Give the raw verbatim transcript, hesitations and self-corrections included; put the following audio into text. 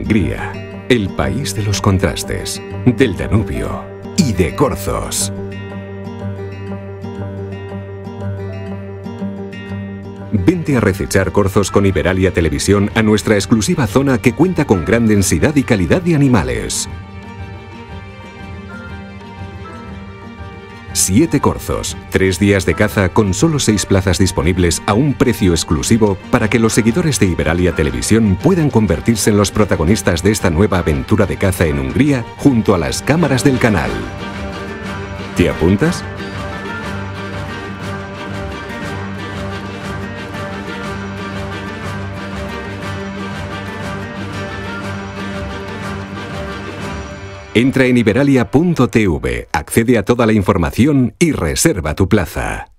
Hungría, el país de los contrastes, del Danubio y de corzos. Vente a recechar corzos con Iberalia Televisión a nuestra exclusiva zona que cuenta con gran densidad y calidad de animales. Siete corzos, tres días de caza con solo seis plazas disponibles a un precio exclusivo para que los seguidores de Iberalia Televisión puedan convertirse en los protagonistas de esta nueva aventura de caza en Hungría junto a las cámaras del canal. ¿Te apuntas? Entra en iberalia punto tv, accede a toda la información y reserva tu plaza.